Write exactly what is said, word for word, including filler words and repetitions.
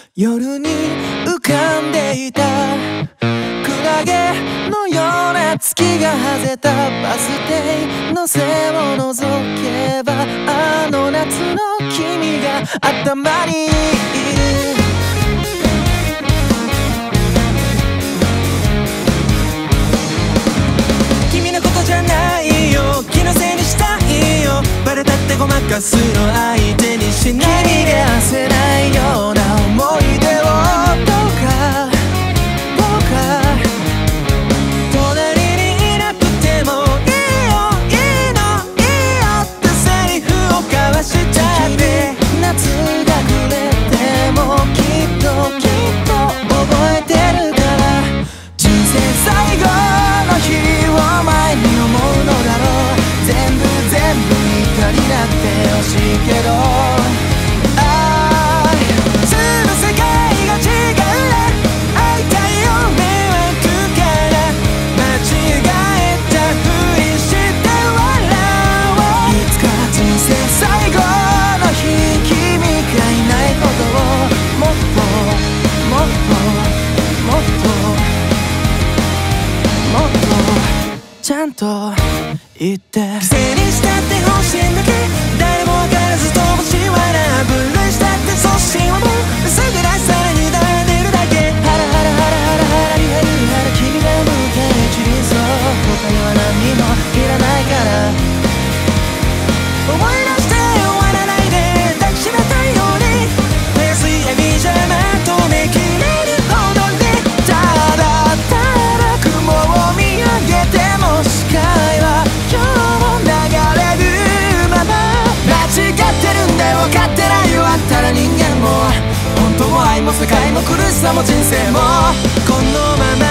夜に浮かんでいたクラゲのような月が外れたバス停の背を覗けばあの夏の君が頭にいる。君のことじゃないよ、気のせいにしたいよ、バレたってごまかすの相手にしないで、君で焦ないような思い出をどうかどうか隣にいなくてもいいよいいのいいよってセリフを交わしちゃって、夏が暮れてもきっときっと覚えてるから、人生最後の日を前に思うのだろう。全部全部怒りなってほしいけど、ああ住む世界が違うね、会いたいよ迷惑から間違えたふりして笑おう。いつか人生最後の日君がいないことをもっともっともっともっとちゃんと言って、犠牲にしたって本心だけ誰も分からず乏しいわな、分類したって送信はもう薄暗い皿に並んでるだけ、ハラハラハラハラハラリハリハラ君が向け一輪草、他には何にもいらないから思い出して終わらないで抱きしめたいように、安いエビじゃまとめきれるほどに、ただただ雲を見上げても視界は今日も流れるまま、間違ってるんだよ分かってないよ、あんたら人間も本当も愛も世界も苦しさも人生もこのまま